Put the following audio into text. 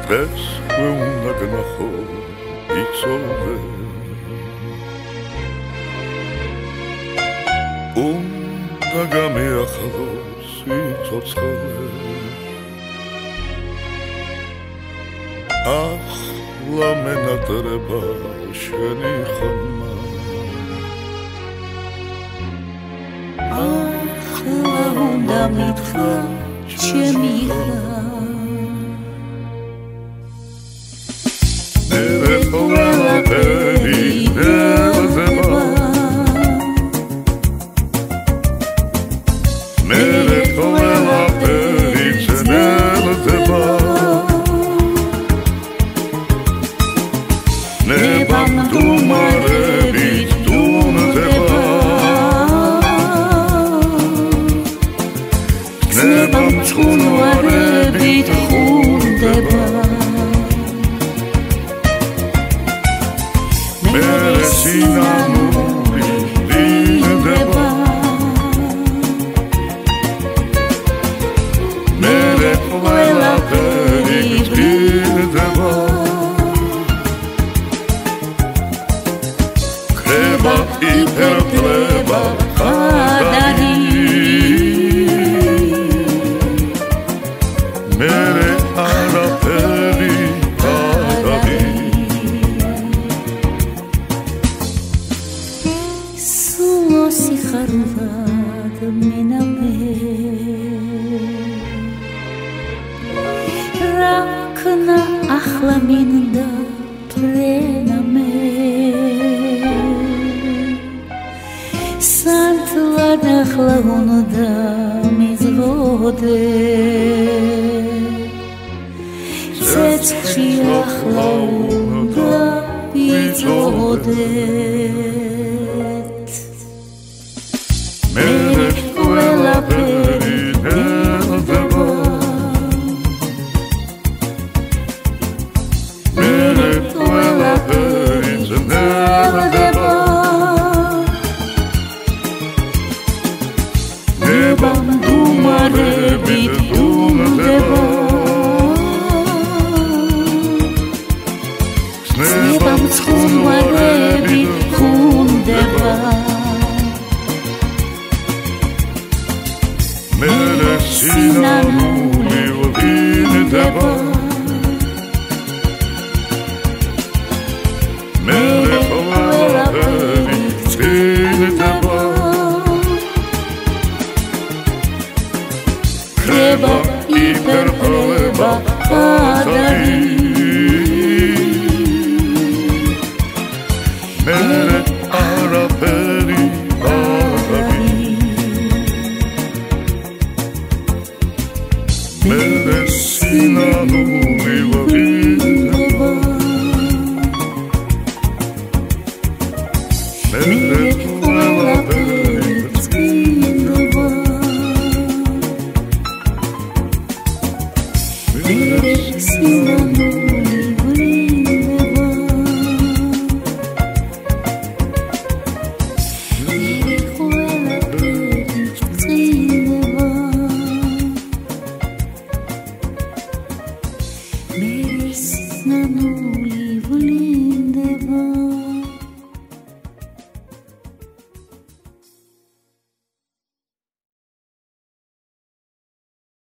ეს უნდა გნახო იცოდე უნდა გამეახალო სიცოცხლე ახლა მენატრება შენი ხმა ახლა უნდა მითხრა ჩემი ხმა მერე ყველაფერი ნელდება მერე ყველაფერი ნელდება ნებამ დუმარებით დუმდება ნებამ ცხუნვარებით ხუნდება მერე სინანული დინდება მერე ყველაფერი დინდება ხრება იფერტლება ხადარი მერე არაფერი ხადარი სიხარულად მენამე რაქნა ახლა მინდა ფრენამე სანთლად ახლა უნდა მიზღოდე ცეცხლში ახლა უნდა ვიწოდე მერე ყველაფერი ნელდება მერე ყველაფერი ნელდება ნებამ დუმარებით დუმდება ნებამ ცხუნვარებით ხუნდება მერე სინანული დინდება მერე ყველაფერი დინდება ხრება იფერტლება ხადარი მერე არაფერი ხადარი მერე სინანული დინდება მერე ყველაფერი დინდება მერე სინანული დინდება მერე ყველაფერი დინდება მერე სინანული ვლინდება